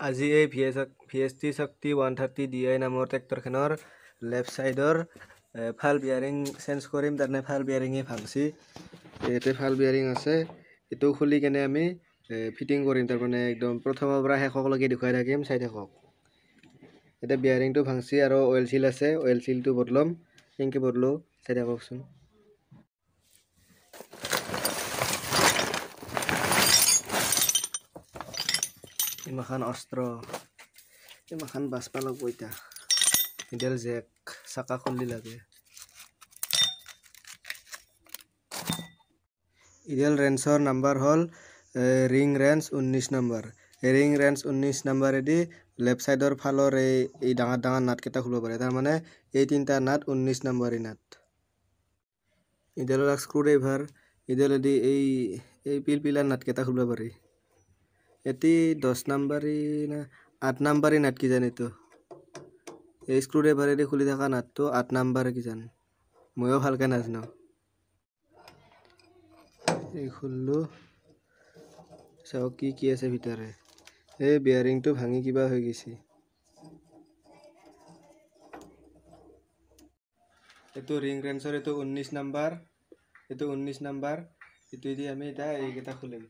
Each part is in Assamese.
আজি এই VST শক্তি 130 DI নামৰ ট্ৰেক্টৰখনৰ লেফ্ট সাইডৰ ফাল বিয়াৰিং চেঞ্জ কৰিম। তাৰনে ফাল বিয়াৰিঙে ভাংছি, এতে ফাল বিয়াৰিং আছে, এটো খুলি কেনে আমি ফিটিং কৰিম। তাৰমানে একদম প্ৰথমৰ পৰা শেষলৈকে দেখুৱাই থাকিম, চাই থাকক। এটা বিয়াৰিংটো ভাংছি আৰু অইল সিল আছে, অইল সিলটো বদলম, কেনেকৈ বদলো চাই থাককচোন। ইমাখান অস্ত্ৰ, ইমাখান বাচপা লাগব। এডাল জেক চাকা খুলি লাগে। ইডাল ৰেঞ্চৰ নাম্বাৰ হ'ল ring wrench 19 number. Ring wrench 19 নম্বৰেদি লেফ্ট সাইডৰ ফালৰ এই ডাঙৰ ডাঙৰ নাটকেইটা খুলিব পাৰে। তাৰমানে এই তিনিটা নাট 19 নম্বৰী নাট। ইডালৰ স্ক্ৰু ড্ৰাইভাৰ, ইডালেদি এই পিলপিলাৰ নাটকেইটা খুলিব পাৰি। এটি 10 নম্বৰী না 8 নম্বৰী নাট কিজান। এইটো এই স্ক্ৰু ড্ৰাইভাৰেদি খুলি থকা নাটটো 8 নম্বৰ কিজান, ময়ো ভালকৈ নাজানো। এই খুললো, চাওক কি আছে ভিতৰে। এই বিয়াৰিংটো ভাঙি কিবা হৈ গৈছে। এইটো ৰিং ৰেঞ্চৰ, এইটো 19 নম্বৰ, এইটো 19 নম্বৰ। এইটোৱেদি আমি এতিয়া এইকেইটা খুলিম।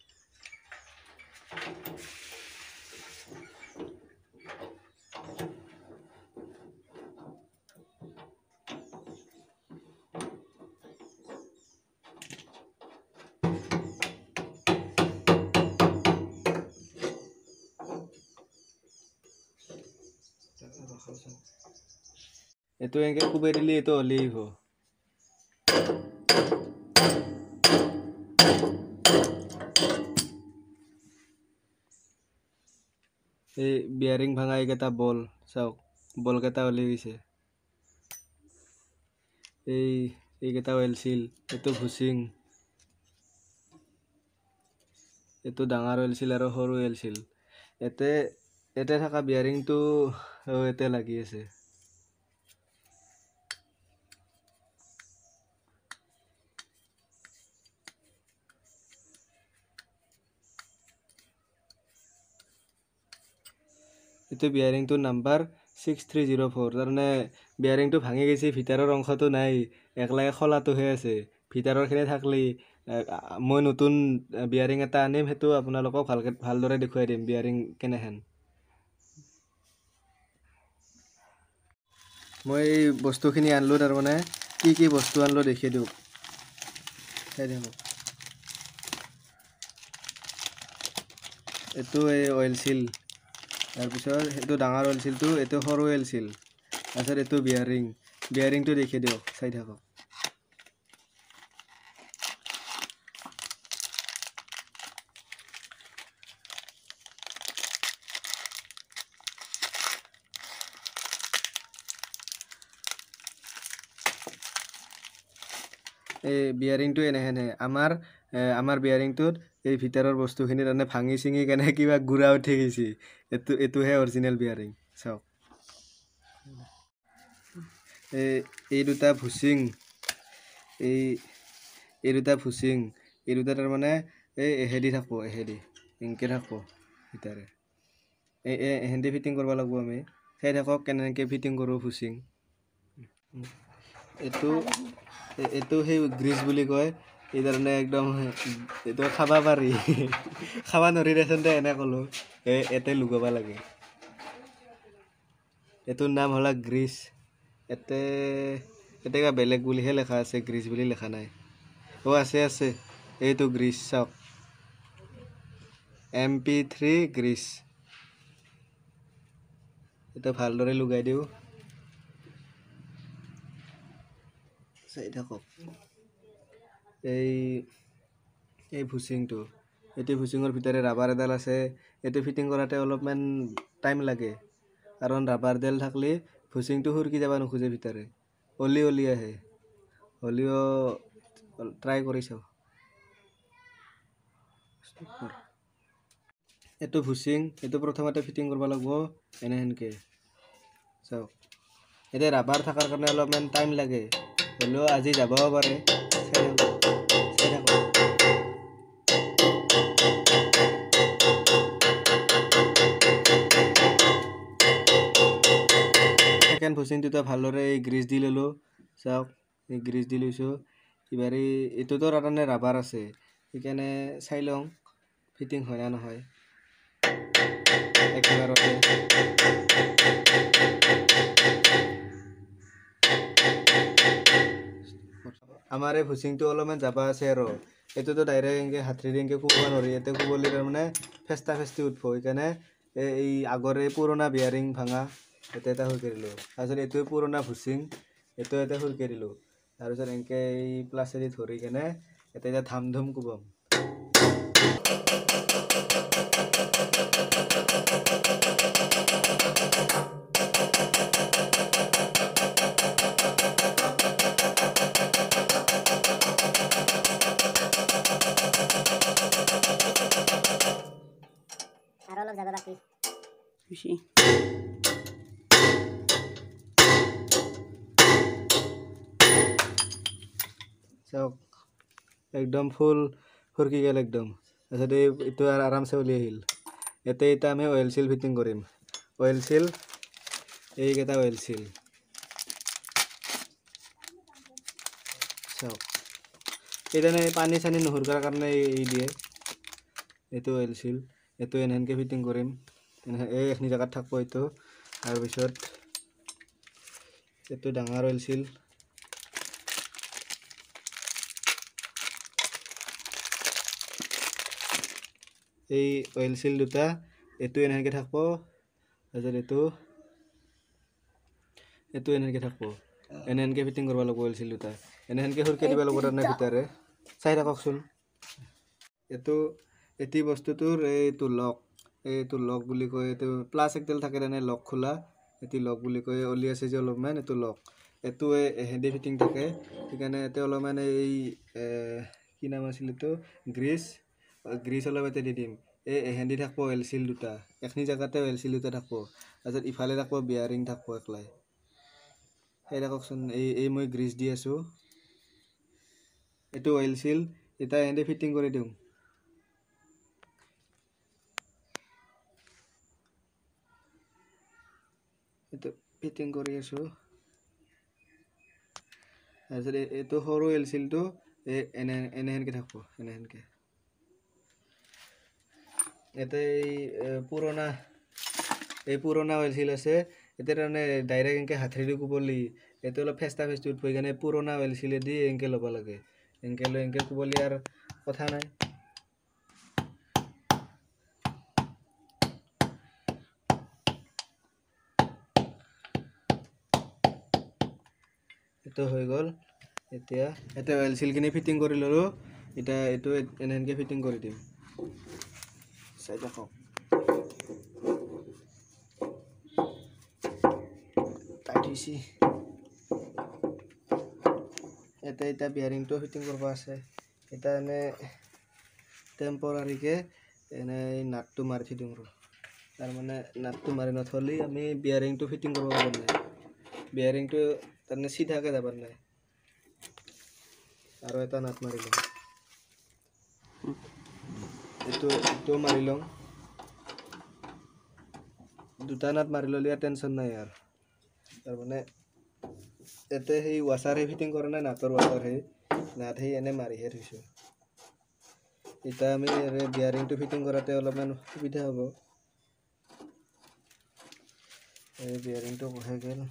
এইটো এনেকৈ কোবাই দিলে এইটো হলি আহিব। এই বিয়াৰিং ভাঙা এইকেইটা বল, চাওক বলকেইটা ওলাই গৈছে। এইকেইটা অইল সিল, এইটো ভুচিং, এইটো ডাঙৰ অইল সিল আৰু সৰু অইল সিল। এতে থকা বিয়াৰিংটো এতে লাগি আছে। এইটো বিয়াৰিংটো নাম্বাৰ 6304। তাৰমানে বিয়াৰিংটো ভাঙি গৈছে, ভিতৰৰ অংশটো নাই, একলাগে খোলাটোহে আছে। ভিতৰৰখিনি থাকলি মই নতুন বিয়াৰিং এটা আনিম, সেইটো আপোনালোকক ভালদৰে দেখুৱাই দিম বিয়াৰিং কেনেহেন। মই এই বস্তুখিনি আনলোঁ, তাৰমানে কি বস্তু আনলোঁ দেখিয়ে দিওঁ, চাই থাকক। এইটো এই অইল সিল, তাৰপিছত এইটো ডাঙৰ অইল সিলটো, এইটো সৰু অইল সিল, তাৰপিছত এইটো বিয়াৰিংটো দেখিয়ে দিয়ক, চাই থাকক। এই বিয়াৰিংটো এনেহেনে আমাৰ বিয়াৰিংটোত এই ভিতৰৰ বস্তুখিনি তাৰমানে ভাঙি চিঙি কেনে কিবা গুড়া উঠি গৈছে। এইটোহে অৰিজিনেল বিয়াৰিং, চাওক। এই দুটা ভুচিং, এই দুটা ভুচিং, এই দুটা তাৰমানে এহেদি থাকব, এহেদি এনেকৈ থাকব ভিতৰে। এহেদি ফিটিং কৰিব লাগিব আমি, চাই থাকক কেনেকৈ ফিটিং কৰোঁ ভুচিং। এইটো সেই গ্ৰীজ বুলি কয়। এই ধৰণে একদম এইটো খাব পাৰি, খাব নোৱাৰি দেচোন, এনে ক'লোঁ। এতে লুকাব লাগে। এইটোৰ নাম হ'ল গ্ৰীজ। এতে কিবা বেলেগ বুলিহে লেখা আছে, গ্ৰীজ বুলি লেখা নাই। আছে এইটো গ্ৰীজ, চাওক MP3 গ্ৰীজ। এইটো ভালদৰে লগাই দিওঁ, চাই থাকক। এই ভুচিংটো, এইটো ভুচিঙৰ ভিতৰে ৰাবাৰ এডাল আছে। এইটো ফিটিং কৰাতে অলপমান টাইম লাগে, কাৰণ ৰাবাৰডাল থাকলি ভুচিংটো সুৰকি যাব নোখোজে ভিতৰে, অলি আহে। হ'লেও ট্ৰাই কৰি চাওঁ। এইটো ভুচিং, এইটো প্ৰথমতে ফিটিং কৰিব লাগিব এনেহেনকৈ, চাওক। এতিয়া ৰাবাৰ থকাৰ কাৰণে অলপমান টাইম লাগে, হ'লেও আজি যাবও পাৰে, চাই থাকক। সেকেন্ড ফুচিংটোতে ভালদৰে এই গ্ৰীজ দি ল'লোঁ চাওক এই গ্ৰীজ দি লৈছোঁ এবাৰ এইটোতো কাৰণে ৰাবাৰ আছে সেইকাৰণে চাই লওঁ ফিটিং হয় না নহয় একেবাৰতে আমাৰ এই ফুচিংটো অলপমান যাবা আছে আৰু এইটোতো ডাইৰেক্ট এনেকৈ হাতেৰে এনেকৈ কোবব নোৱাৰি ইয়াতে কোবলি তাৰমানে ফেষ্টা ফেষ্টি উঠিব সেইকাৰণে এই আগৰে পুৰণা বিয়াৰিং ভাঙা ইয়াতে এটা সুৰকাই দিলোঁ তাৰপিছত এইটোৱে পুৰণা ফুচিং এইটো এটা সুৰকাই দিলোঁ তাৰপিছত এনেকৈ এই প্লাছেদি ধৰি কেনে ইয়াতে এতিয়া ধাম ধুম কোবাম আৰু অলপ জাগা বাকী খুশি চাওক একদম ফুল ফুৰকি গ'ল একদম তাৰপিছত এইটো আৰু আৰামছে উলিয়াই আহিল ইয়াতে এতিয়া আমি অইল চিল ফিটিং কৰিম অইল চিল এইকেইটা অইল চিল চাওক এইকাৰণে পানী চানী নুহুৰকাৰ কাৰণে এই দিয়ে এইটো অইল চিল এইটো এনেহেনকৈ ফিটিং কৰিম এই এখিনি জেগাত থাকিব এইটো তাৰপিছত এইটো ডাঙৰ অইল চিল এই অইল চিল দুটা এইটো এনেহেনকৈ থাকিব তাৰপিছত এইটো এনেহেনকৈ থাকিব এনেহেনকৈ ফিটিং কৰিব লাগিব অইল চিল দুটা এনেহেনকৈ সুৰকাই দিব লাগিব তাৰমানে ভিতৰে চাই থাককচোন এইটো বস্তুটোৰ এইটো লক বুলি কয় এইটো প্লাছ একডাল থাকে তেনে লক খোলা এইটো লক বুলি কয় অলি আছে যে অলপমান এইটো লক এইটো হেণ্ডি ফিটিং থাকে সেইকাৰণে ইয়াতে অলপমান এই কি নাম আছিল এইটো গ্ৰীজ অলপ ইয়াতে দি দিম এই হেণ্ডি থাকিব অইল চিল দুটা এখিনি জেগাতে অইল চিল দুটা থাকিব তাৰপিছত ইফালে থাকিব বিয়াৰিং থাকিব একলাই সেই দেখকচোন এই মই গ্ৰীজ দি আছোঁ এইটো অইল চিল এতিয়া হেণ্ডি ফিটিং কৰি দিওঁ এইটো ফিটিং কৰি আছোঁ তাৰপিছত এইটো সৰু অইল চিলটো এনেহেনকৈ থাকিব এনেহেনকৈ ইয়াতে এই পুৰণা অইল চিল আছে এতিয়া তাৰমানে ডাইৰেক্ট এনেকৈ হাতেৰেদি কোবলি এইটো অলপ ফেষ্টা ফেষ্টি উঠিব সেইকাৰণে পুৰণা অইল চিলেদি এনেকৈ ল'ব লাগে এনেকৈ লৈ এনেকৈ কোবলি আৰু কথা নাই এইটো হৈ গ'ল এতিয়া অইল চিলখিনি ফিটিং কৰি ল'লোঁ এতিয়া এইটো এনেহেনকৈ ফিটিং কৰি দিম চাই থাকক টাইট হৈছে এতিয়া বিয়াৰিংটো ফিটিং কৰিব আছে এতিয়া এনে টেম্পৰাৰীকৈ এই নাটটো মাৰি থৈ দিওঁ তাৰমানে নাটটো মাৰি নথলি আমি বিয়াৰিংটো ফিটিং কৰিব পৰা নাই বিয়াৰিংটো তাৰমানে চিধাকৈ যাব নাই আৰু এটা নাট মাৰি লওঁ এইটো মাৰি লওঁ দুটা নাট মাৰি ল'লে আৰু টেনশ্যন নাই আৰু তাৰমানে ইয়াতে সেই ৱাচাৰহে ফিটিং কৰা নাই নাটৰ ৱাচাৰহে নাট সেই এনে মাৰিহে থৈছোঁ এতিয়া আমি বিয়াৰিংটো ফিটিং কৰাতে অলপমান সুবিধা হ'ব এই বিয়াৰিংটো বহাই গ'ল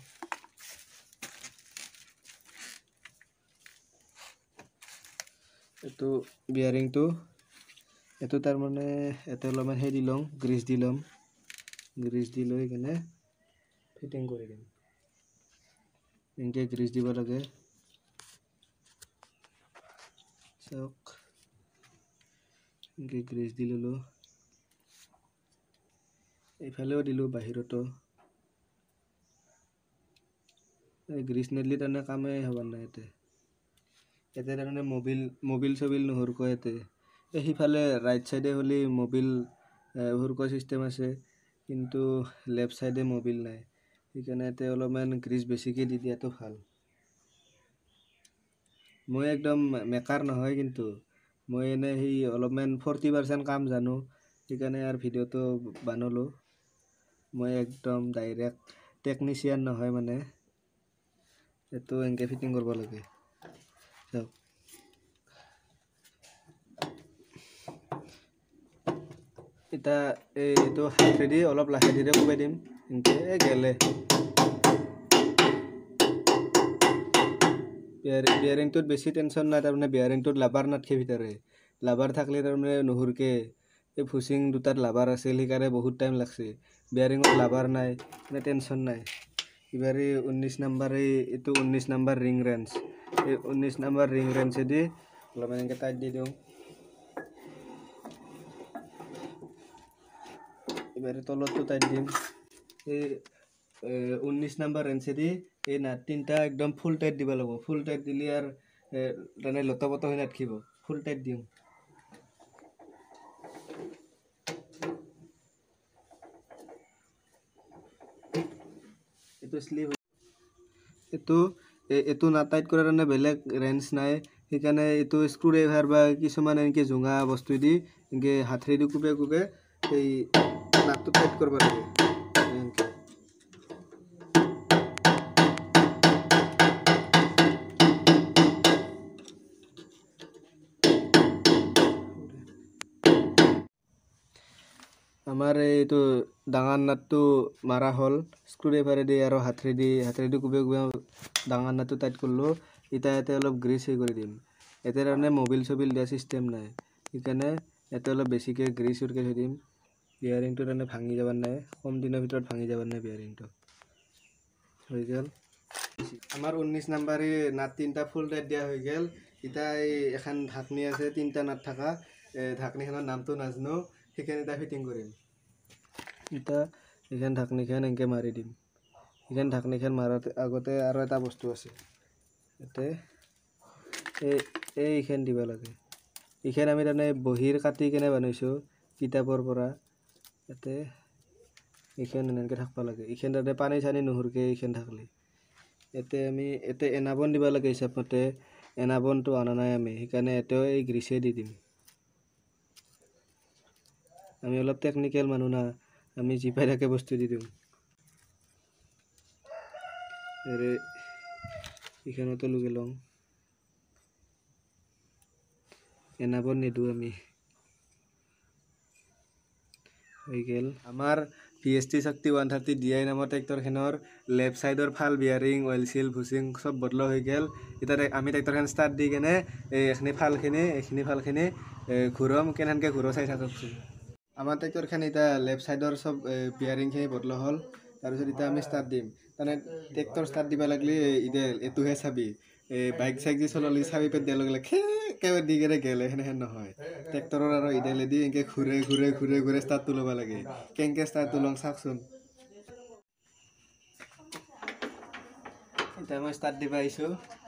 এইটো বিয়াৰিংটো এইটো তাৰমানে ইয়াতে অলপমান সেই দি লওঁ গ্ৰীজ দি লৈ কিনে ফিটিং কৰি দিম এনেকৈ গ্ৰীজ দিব লাগে চাওক এনেকৈ গ্ৰীজ দি ল'লোঁ এইফালেও দিলোঁ বাহিৰতো গ্ৰীজ নিদিলে তাৰমানে কামেই হ'ব নাই ইয়াতে তাৰমানে মবিল চবিল নুহুৰকো ইয়াতে সিফালে ৰাইট চাইডে হ'লে মবিল হুৰকো চিষ্টেম আছে কিন্তু লেফ্ট চাইডে মবিল নাই সেইকাৰণে ইয়াতে অলপমান গ্ৰীজ বেছিকৈ দি দিয়াটো ভাল মই একদম মেকাৰ নহয় কিন্তু মই এনে সেই অলপমান 40% কাম জানো সেইকাৰণে আৰু ভিডিঅ'টো বনালোঁ মই একদম ডাইৰেক্ট টেকনিচিয়ান নহয় মানে এইটো এনেকৈ ফিটিং কৰিব লাগে চাওক এতিয়া এইটো হাতেদি অলপ লাহেধিৰে কোবাই দিম এনেকৈ গেলে বিয়াৰিংটোত বেছি টেনশ্যন নাই তাৰমানে বিয়াৰিংটোত লাবাৰ নাথাকে ভিতৰে লাবাৰ থাকিলে তাৰমানে নুহুৰকে এই ফুচিং দুটাত লাবাৰ আছিল সেইকাৰণে বহুত টাইম লাগছে বিয়াৰিঙত লাবাৰ নাই মানে টেনশ্যন নাই এবাৰ 19 নম্বৰ এইটো 19 নম্বৰ ৰিং ৰেঞ্চ এই 19 নম্বৰ ৰিং ৰেঞ্চেদি অলপ এনেকৈ টাইট দি দিওঁ এবাৰ তলতো টাইট দিম এই 19 নম্বৰ ৰেঞ্চেদি এই নাট তিনিটা একদম ফুল টাইট দিব লাগিব ফুল টাইট দিলে আৰু মানে লতপত হৈ নাথাকিব ফুল টাইট দিওঁ এইটো স্লিপ এইটো নাট টাইট কৰাৰ কাৰণে বেলেগ ৰেঞ্চ নাই সেইকাৰণে এইটো স্ক্ৰু ড্ৰাইভাৰ বা কিছুমান এনেকৈ জোঙা বস্তু দি এনেকৈ হাতেদি কোবে কোবে এই নাটটো টাইট কৰিব লাগে আমাৰ এইটো ডাঙৰ নাটটো মাৰা হ'ল স্ক্ৰু ড্ৰাইভাৰেদি আৰু হাতেদি কোবে কোবে ডাঙৰ নাটটো টাইট কৰিলোঁ এতিয়া ইয়াতে অলপ গ্ৰীচ হেৰি কৰি দিম ইয়াতে তাৰমানে মবিল চবিল দিয়া চিষ্টেম নাই সেইকাৰণে ইয়াতে অলপ বেছিকৈ গ্ৰীচ উৰকৈ থৈ দিম বিয়াৰিংটো তাৰমানে ভাঙি যাব নাই কম দিনৰ ভিতৰত ভাঙি যাব নাই বিয়াৰিংটো হৈ গ'ল আমাৰ 19 নম্বৰ নাট তিনিটা ফুল টাইট দিয়া হৈ গ'ল এতিয়া এই এখন ঢাকনি আছে তিনিটা নাট থকা ঢাকনিখনৰ নামটো নাজানো সেইখিনি এটা ফিটিং কৰিম এতিয়া এইখন ঢাকনিখন এনেকৈ মাৰি দিম এইখন ঢাকনিখন মাৰাৰ আগতে আৰু এটা বস্তু আছে ইয়াতে এইখন দিব লাগে এইখন আমি তাৰমানে বহীৰ কাটি কেনে বনাইছোঁ কিতাপৰ পৰা ইয়াতে এইখন এনেকৈ থাকিব লাগে এইখন তাতে পানী চানী নুহুৰকৈ এইখন থাকিলে ইয়াতে এনাবন দিব লাগে হিচাপমতে এনাবনটো অনা নাই আমি সেইকাৰণে ইয়াতেও এই গ্ৰীচে দি দিম আমি অলপ টেকনিকেল মানুহ না আমি যি পাই থাকে বস্তু দি দিওঁ এইখনতো লগে লওঁ এনাবন নিদিওঁ আমি হৈ গ'ল আমাৰ VST শক্তি 130 DI নামৰ ট্ৰেক্টৰখনৰ লেফ্ট ছাইডৰ ফাল বিয়াৰিং অইল চিল ভুচিং চব বদলোৱা হৈ গ'ল এতিয়া আমি ট্ৰেক্টৰখন ষ্টাৰ্ট দি কেনে এইখিনি ফালখিনি ঘূৰাম কেনেকৈ ঘূৰাও চাই থাককচোন আমাৰ ট্ৰেক্টৰখন এতিয়া লেফ্ট ছাইডৰ চব বিয়াৰিংখিনি বদলোৱা হ'ল তাৰপিছত এতিয়া আমি ষ্টাৰ্ট দিম তাৰমানে ট্ৰেক্টৰ ষ্টাৰ্ট দিব লাগিলে এইটোহে চাবি বাইক চাইক যি চলালে চাবি পেট দিয়াৰ লগে লগে একেবাৰে দি কেনে গেলে সেনেহেন নহয় ট্ৰেক্টৰৰ আৰু ইডালেদি এনেকৈ ঘূৰে ষ্টাৰ্টটো ল'ব লাগে কেনেকৈ ষ্টাৰ্টটো লওঁ চাওকচোন এতিয়া মই ষ্টাৰ্ট দিব আহিছোঁ